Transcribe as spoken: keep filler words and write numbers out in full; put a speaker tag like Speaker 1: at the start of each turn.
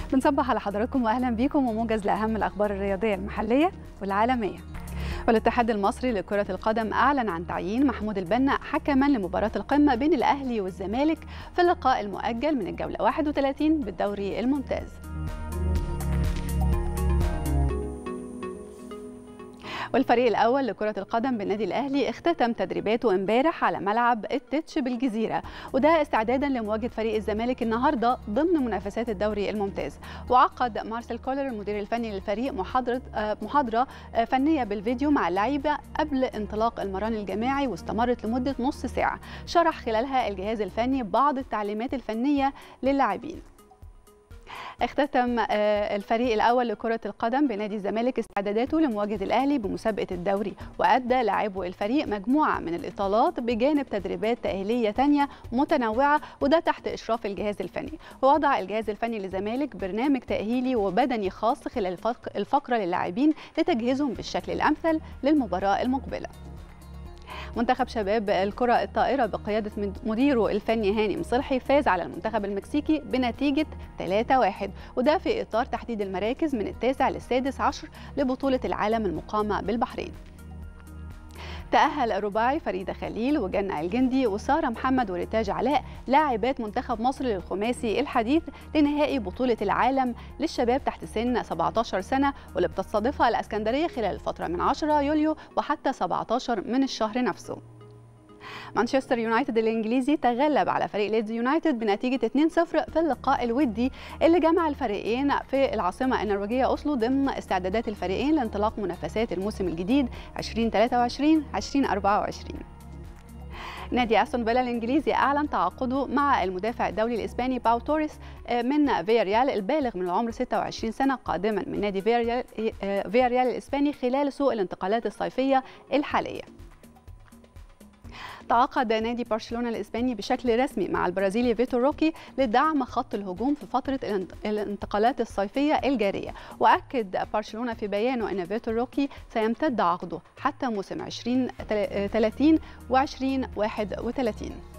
Speaker 1: بنصبح على حضراتكم واهلا بيكم وموجز لاهم الاخبار الرياضيه المحليه والعالميه. والاتحاد المصري لكرة القدم أعلن عن تعيين محمود البنا حكما لمباراة القمة بين الأهلي والزمالك في اللقاء المؤجل من الجولة واحد وثلاثين بالدوري الممتاز. والفريق الأول لكرة القدم بالنادي الأهلي اختتم تدريباته امبارح على ملعب التتش بالجزيرة، وده استعدادا لمواجهة فريق الزمالك النهارده ضمن منافسات الدوري الممتاز. وعقد مارسيل كولر المدير الفني للفريق محاضرة محاضرة فنية بالفيديو مع اللعيبة قبل انطلاق المران الجماعي، واستمرت لمدة نص ساعة شرح خلالها الجهاز الفني بعض التعليمات الفنية للاعبين. اختتم الفريق الأول لكرة القدم بنادي الزمالك استعداداته لمواجهة الأهلي بمسابقة الدوري، وأدى لاعبو الفريق مجموعة من الإطالات بجانب تدريبات تأهيلية تانية متنوعة، وده تحت إشراف الجهاز الفني. ووضع الجهاز الفني للزمالك برنامج تأهيلي وبدني خاص خلال الفقرة للاعبين لتجهيزهم بالشكل الأمثل للمباراة المقبلة. منتخب شباب الكرة الطائرة بقيادة مديره الفني هاني مصلحي فاز على المنتخب المكسيكي بنتيجة ثلاثة واحد، وده في إطار تحديد المراكز من التاسع للسادس عشر لبطولة العالم المقامة بالبحرين. تأهل الرباعي فريدة خليل وجنة الجندي وسارة محمد وريتاج علاء لاعبات منتخب مصر للخماسي الحديث لنهائي بطولة العالم للشباب تحت سن سبعة عشر سنة، واللي بتستضيفها الإسكندرية خلال الفترة من عشرة يوليو وحتى سبعة عشر من الشهر نفسه. مانشستر يونايتد الإنجليزي تغلب على فريق ليدز يونايتد بنتيجة اثنين صفر في اللقاء الودي اللي جمع الفريقين في العاصمة النرويجية أوسلو ضمن استعدادات الفريقين لانطلاق منافسات الموسم الجديد ألفين وثلاثة وعشرين ألفين وأربعة وعشرين. نادي أستون فيلا الإنجليزي أعلن تعاقده مع المدافع الدولي الإسباني باو توريس من فياريال البالغ من العمر ستة وعشرين سنة قادما من نادي فياريال, فياريال الإسباني خلال سوق الانتقالات الصيفية الحالية. تعاقد نادي برشلونة الإسباني بشكل رسمي مع البرازيلي فيتور روكي لدعم خط الهجوم في فترة الانتقالات الصيفية الجارية. وأكد برشلونة في بيانه أن فيتور روكي سيمتد عقده حتى موسم عشرين ثلاثين و عشرين واحد وثلاثين.